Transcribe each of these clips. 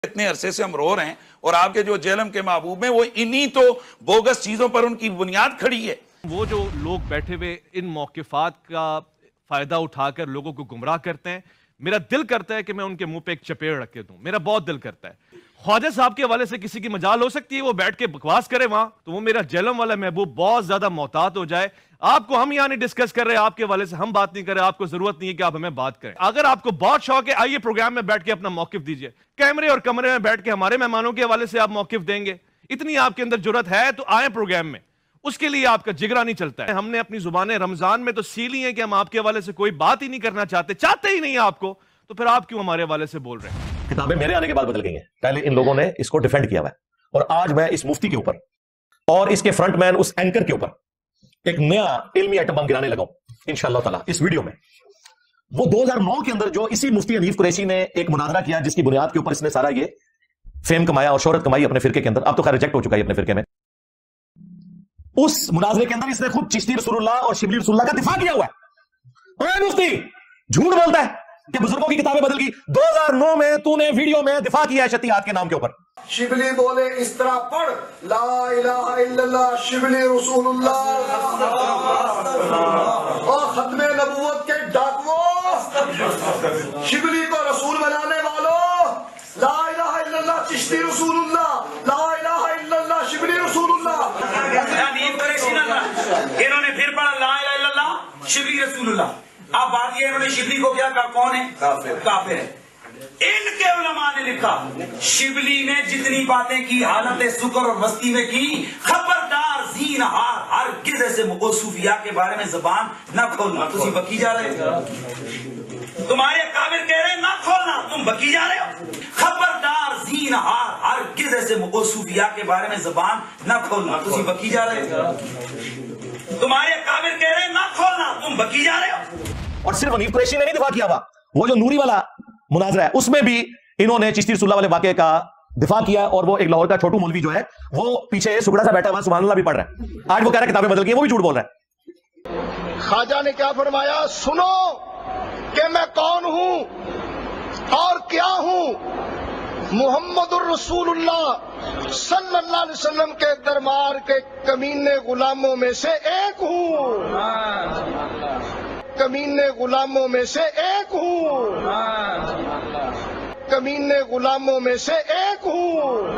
इतने अरसे से हम रो रहे हैं और आपके जो जेलम के महबूब हैं वो इन्हीं तो बोगस चीजों पर उनकी बुनियाद खड़ी है। वो जो लोग बैठे हुए इन मौक़िफ़ात का फायदा उठाकर लोगों को गुमराह करते हैं, मेरा दिल करता है कि मैं उनके मुंह पे एक चपेड़ रख के दूं। मेरा बहुत दिल करता है। ख्वाजा साहब के हवाले से किसी की मजाल हो सकती है, वो बैठ के बकवास करे वहां, तो वो मेरा जेलम वाला महबूब बहुत ज्यादा मोहतात हो जाए। आपको हम यहां नहीं डिस्कस कर रहे, आपके हवाले से हम बात नहीं कर रहे, आपको जरूरत नहीं है कि आप हमें बात करें। अगर आपको बहुत शौक है, आइए प्रोग्राम में बैठ के अपना मौकिफ दीजिए। कैमरे और कमरे में बैठ के हमारे मेहमानों के हवाले से आप मौकिफ देंगे, इतनी आपके अंदर जुर्रत है तो आए प्रोग्राम में। उसके लिए आपका जिगरा नहीं चलता है। हमने अपनी जुबानें रमजान में तो सीली हैं कि हम आपके हवाले से कोई बात ही नहीं करना चाहते ही नहीं आपको, तो फिर आप क्यों हमारे हवाले से बोल रहे हैं? किताबें मेरे आने के बाद बदल गई हैं। पहले इन लोगों ने इसको डिफेंड किया हुआ है और आज मैं इस मुफ्ती के ऊपर और इसके फ्रंटमैन उस एंकर के ऊपर एक नया इल्मी आइटम बम गिराने लगा हूं इंशाअल्लाह ताला इस वीडियो में। वो 2009 के अंदर जो इसी मुफ्ती हनीफ कुरैशी ने एक मुनाजरा किया, जिसकी बुनियाद के ऊपर इसने सारा ये फेम कमाया और शोहरत कमाई अपने फिरके के अंदर। अब तो खैर रिजेक्ट हो चुका है अपने फिरके में। उस मुनाजरे के अंदर इसने खुद चिश्ती रसूलुल्लाह और शिबली रसूलुल्लाह का दिफा किया हुआ है। मुफ्ती झूठ बोलता है कि बुजुर्गों की किताबें बदल गई। 2009 में तूने वीडियो में दिफा किया है शतीआत के नाम के ऊपर। शिबली बोले इस तरह पढ़, ला इलाहा इल्लल्लाह शिबली रसूलुल्लाह। और खत्मे नबूवत के डाकुओं, शिबली को रसूल बनाने वालों, ला इलाहा इल्लल्लाह चिश्ती रसूलुल्लाह, ला इलाहा इल्लल्लाह शिबली रसूलुल्लाह। इन्होंने फिर पढ़ा ला इलाहा इल्लल्लाह शिबली रसूलुल्लाह। अब बात ये, इन्होंने शिबली को क्या कहा? कौन है? काफिर है। इनके उलमा ने लिखा शिबली ने जितनी बातें की हालत सुकर और मस्ती में की, खबरदार जीन हार हर किस ऐसे सूफिया के बारे में जबान न खोलना। तुम बकी जा रहे हो, तुम्हारे काबिर कह रहे हैं ना खोलना, तुम बकी जा रहे हो। खबरदार जीन हार हर किस ऐसे सूफिया के बारे में जबान न खोलना। तुम बकी जा रहे हो, तुम्हारे काबिर कह रहे हैं ना खोलना, तुम बकी जा रहे हो। और सिर्फ हनीफ कुरैशी ने नहीं दिफा किया हुआ, वो जो नूरी वाला मुनाजरा है उसमें भी इन्होंने चिश्ती रसूलुल्लाह वाले वाकये का दिफा किया। और वो एक लाहौर का छोटू मौलवी जो है वो पीछे सुगड़ा सा बैठा हुआ सुभान अल्लाह भी पढ़ रहा है। आज वो कह रहा है किताबें बदल गई, वो भी झूठ बोल रहा है। ख्वाजा ने क्या फरमाया? सुनो कि मैं कौन हूं और क्या हूं। मुहम्मदुर रसूलुल्लाह सल्लल्लाहु अलैहि वसल्लम के दरबार के कमीने गुलामों में से एक हूं, कमीने गुलामों में से एक हूं, कमीने गुलामों में से एक हूं।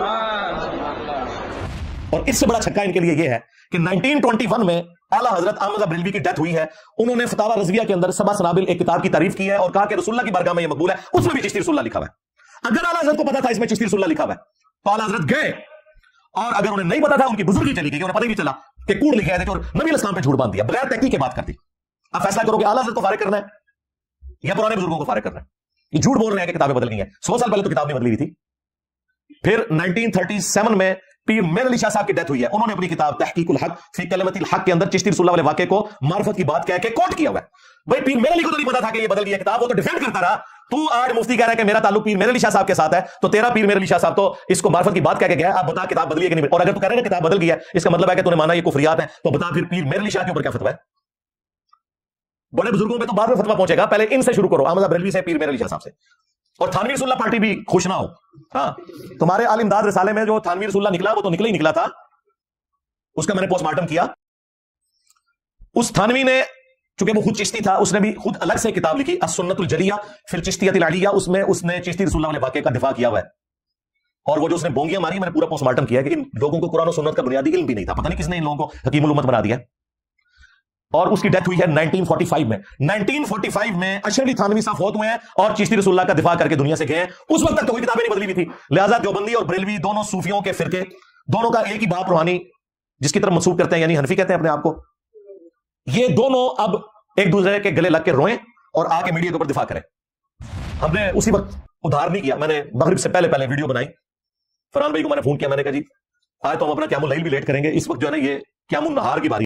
और इससे बड़ा छक्का इनके लिए यह है कि 1921 में आला हजरत अहमद बरेलवी की डेथ हुई है। उन्होंने फतावा रज़विया के अंदर सबा सनाबिल एक किताब की तारीफ की है और कहा कि रसूलुल्लाह की बारगाह में यह मकबूल है। उसमें भी चिश्ती रसूलुल्लाह लिखा हुआ है। अगर आला हजरत को पता था इसमें चिश्ती रसूलुल्लाह लिखा हुआ है तो आला हजरत गए, और अगर उन्हें नहीं पता था उनकी बुजुर्गी चली गई, उन्हें पता ही नहीं चला कि कूड़ लिखे थे और नबी अलैहिस्सलाम पे झूठ बांध दिया बगैर तहकीक के बात करती। अब फैसला करो कि आला हजरत को फारिग करना है या पुराने बुजुर्गों को फारिग करना है। ये झूठ बोल रहे हैं कि किताबें बदल गई हैं। 100 साल पहले तो किताब नहीं बदली हुई थी। फिर 1937 में पीर मेहर अली शाह साहब की डेथ हुई है। उन्होंने अपनी किताब तहकीकुल हक फी कलमतिल हक के अंदर चिश्ती रसूलुल्लाह वाले वाकये को मार्फत की बात कह के कोट किया हुआ है। भाई पीर मेहर अली को तो नहीं पता था कि ये बदल गई है किताब, वो तो डिफेंड करता रहा। तू आज मुफ्ती कह रहा है कि मेरा ताल्लुक पीर मेहर अली शाह साहब के साथ है, तो तेरा पीर मेहर अली शाह साहब तो इसको मार्फत की बात कह के गया। आप बता किताब बदली है कि नहीं? और अगर तू कह रहा है किताब बदल गई है, इसका मतलब है कि तूने माना ये कुफरियात है, तो बता फिर पीर मेहर अली शाह के ऊपर क्या फतवा है? बड़े बुजुर्गों पे तो बाद में फतवा पहुंचेगा, पहले इनसे शुरू करो, अहमद बरेलवी से, पीर मेहर अली शाह साहब से। और थानवी रसूलुल्लाह पार्टी भी खुश ना हो। हाँ, तुम्हारे आल इमदाद रिसाले में जो थानवी रसूलुल्लाह निकला वो तो निकला ही निकला था। उसका मैंने पोस्टमार्टम किया। उस थानवी ने, चूंकि वो खुद चिश्ती था, उसने भी खुद अलग से किताब लिखी अस्सुन्नतुल जलिया फिल चिश्तियतिल अलिया। उसमें उसने चिश्ती रसूलुल्लाह वाले वाकये का दिफा किया हुआ है। और वो जो उसने बोंगियां मारी, मैंने पूरा पोस्टमार्टम किया कि इन लोगों को कुरान और सुन्नत का बुनियादी इल्म भी नहीं था। पता नहीं किसने इन लोगों को हकीमुल उम्मत बना दिया। और उसकी डेथ हुई है 1945 में। 1945 में अशरफ थानवी साहब फौत हुए हैं और चिश्ती रसूलुल्लाह का दिफा करके दुनिया से गए हैं। उस वक्त तक तो कोई किताबें नहीं बदली हुई थी। लिहाजा देवबंदी और बरेलवी दोनों सूफियों के फिरके, दोनों का एक ही बाप रूहानी जिसकी तरफ मंसूब करते हैं, यानी हनफी कहते हैं अपने आप को, ये दोनों अब एक दूसरे के गले लग के रोएं और आके मीडिया के ऊपर दिफा करें। हमने उसी वक्त उधार नहीं किया। मैंने मगरिब से पहले पहले वीडियो बनाई, फरहान भाई को मैंने फोन किया, मैंने कहा जी आज तो हम अपना क़यामुल लैल भी लेट करेंगे। इस वक्त जो है ना ये क़यामुन नहार की बारी